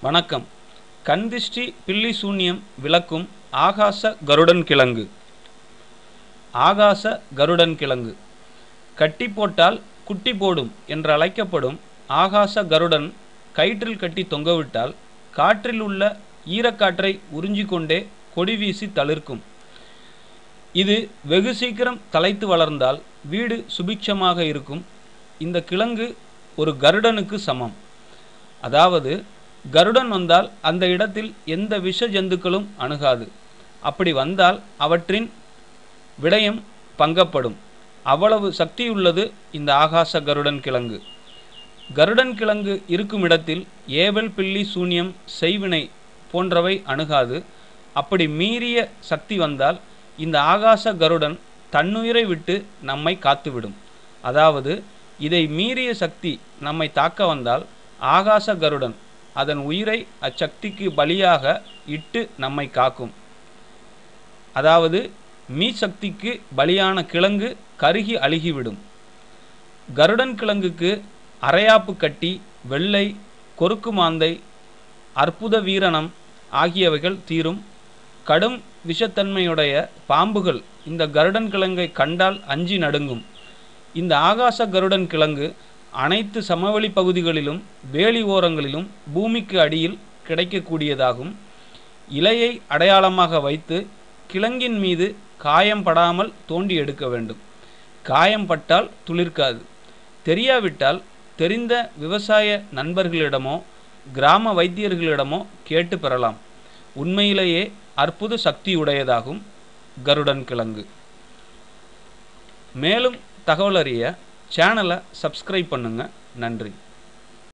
வணக்கம். கண்திஷ்டி பில்லி சூன்யம் விளக்கும் ஆகாச கருடன் கிழங்கு. ஆகாச கருடன் கிழங்கு கட்டி போட்டால் குட்டி போடும் என்று அழைக்கப்படும் ஆகாச கருடன் கயிற்றில் கட்டி தொங்கவிட்டால் காற்றில் உள்ள ஈரக்காற்றை உறிஞ்சிக்கொண்டே கொடி வீசி தளிர்க்கும். இது வெகு சீக்கிரம் தலைத்து வளர்ந்தால் வீடு சுபிட்சமாக இருக்கும். இந்த கிழங்கு ஒரு கருடனுக்கு சமம். அதாவது கருடன் வந்தால் அந்த இடத்தில் எந்த விஷ ஜந்துக்களும் அணுகாது. அப்படி வந்தால் அவற்றின் விடயம் பங்கப்படும். அவ்வளவு சக்தியுள்ளது இந்த ஆகாச கருடன் கிழங்கு. கருடன் கிழங்கு இருக்கும் இடத்தில் ஏவல் பில்லி சூன்யம் செய்வினை போன்றவை அணுகாது. அப்படி மீறிய சக்தி வந்தால் இந்த ஆகாச கருடன் தன்னுயிரை விட்டு நம்மை காத்துவிடும். அதாவது இதை மீறிய சக்தி நம்மை தாக்க வந்தால் ஆகாச கருடன் அதன் உயிரை அச்சக்திக்கு பலியாக இட்டு நம்மை காக்கும். அதாவது மீ சக்திக்கு பலியான கிழங்கு கருகி அழுகிவிடும். கருடன் கிழங்குக்கு அரையாப்பு கட்டி, வெள்ளை, கொருக்கு மாந்தை, அற்புத வீரணம் ஆகியவைகள் தீரும். கடும் விஷத்தன்மையுடைய பாம்புகள் இந்த கருடன் கிழங்கை கண்டால் அஞ்சி நடுங்கும். இந்த ஆகாச கருடன் கிழங்கு அனைத்து சமவெளி பகுதிகளிலும் வேலி ஓரங்களிலும் பூமிக்கு அடியில் கிடைக்கக்கூடியதாகும். இலையை அடையாளமாக வைத்து கிழங்கின் மீது காயம் படாமல் தோண்டி எடுக்க வேண்டும். காயம் பட்டால் துளிர்க்காது. தெரியாவிட்டால் தெரிந்த விவசாய நண்பர்களிடமோ கிராம வைத்தியர்களிடமோ கேட்டு பெறலாம். உண்மையிலேயே அற்புத சக்தியுடையதாகும் கருடன் கிழங்கு. மேலும் தகவல் அறிய சேனலை சப்ஸ்கிரைப் பண்ணுங்க. நன்றி.